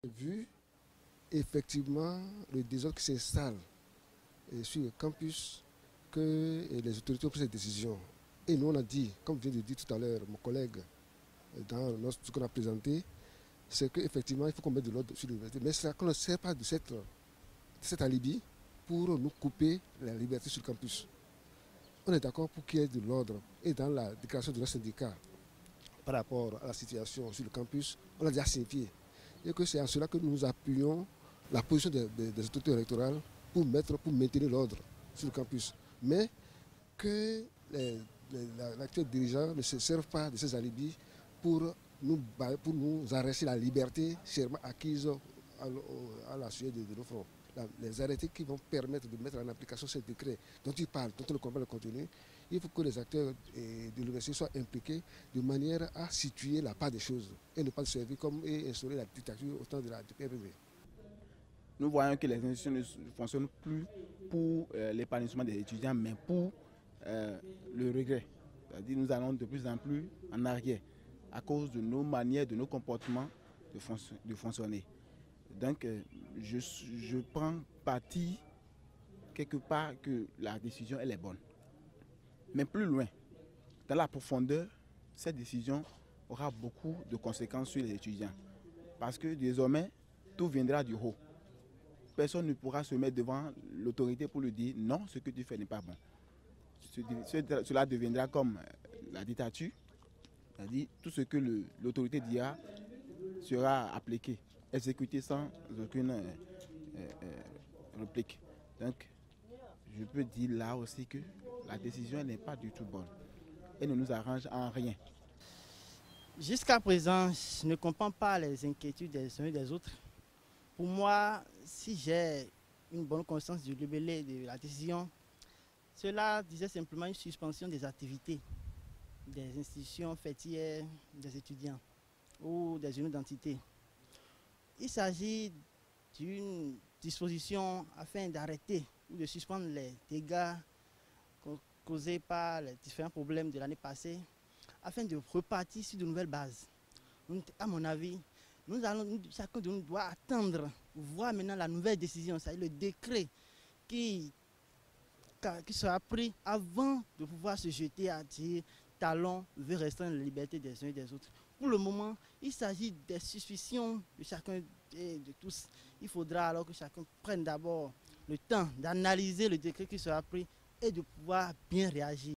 Vu effectivement le désordre qui s'installe sur le campus, que les autorités ont pris cette décision. Et nous on a dit, comme vient de dire tout à l'heure mon collègue, dans ce qu'on a présenté, c'est qu'effectivement il faut qu'on mette de l'ordre sur l'université. Mais c'est qu'on ne sert pas de cet alibi pour nous couper la liberté sur le campus. On est d'accord pour qu'il y ait de l'ordre. Et dans la déclaration de notre syndicat par rapport à la situation sur le campus, on l'a déjà signifié. Et que c'est à cela que nous appuyons la position des autorités électorales pour maintenir l'ordre sur le campus. Mais que l'actuel dirigeant ne se serve pas de ces alibis pour nous arracher la liberté chèrement acquise à la suite de nos fronts. Les arrêtés qui vont permettre de mettre en application ce décret dont il parle, dont on ne comprend pas le contenu, il faut que les acteurs de l'université soient impliqués de manière à situer la part des choses et ne pas servir comme et instaurer la dictature au temps de la PRV. Nous voyons que les institutions ne fonctionnent plus pour l'épanouissement des étudiants, mais pour le regret. C'est-à-dire nous allons de plus en plus en arrière à cause de nos manières, de nos comportements de fonctionner. Donc je prends parti quelque part que la décision elle est bonne. Mais plus loin, dans la profondeur, cette décision aura beaucoup de conséquences sur les étudiants. Parce que désormais, tout viendra du haut. Personne ne pourra se mettre devant l'autorité pour lui dire non, ce que tu fais n'est pas bon. Cela deviendra comme la dictature, c'est-à-dire tout ce que l'autorité dira sera appliqué, exécuté sans aucune réplique. Donc, je peux dire là aussi que la décision n'est pas du tout bonne et ne nous arrange en rien. Jusqu'à présent, je ne comprends pas les inquiétudes des uns et des autres. Pour moi, si j'ai une bonne conscience du libellé de la décision, cela disait simplement une suspension des activités des institutions fêtières des étudiants ou des unions d'entités. Il s'agit d'une disposition afin d'arrêter ou de suspendre les dégâts causés par les différents problèmes de l'année passée, afin de repartir sur de nouvelles bases. Donc, à mon avis, chacun de nous doit attendre, voir maintenant la nouvelle décision, c'est-à-dire le décret qui sera pris avant de pouvoir se jeter à dire talon veut restreindre la liberté des uns et des autres. Pour le moment, il s'agit des suspicions de chacun et de tous. Il faudra alors que chacun prenne d'abord le temps d'analyser le décret qui sera pris et de pouvoir bien réagir.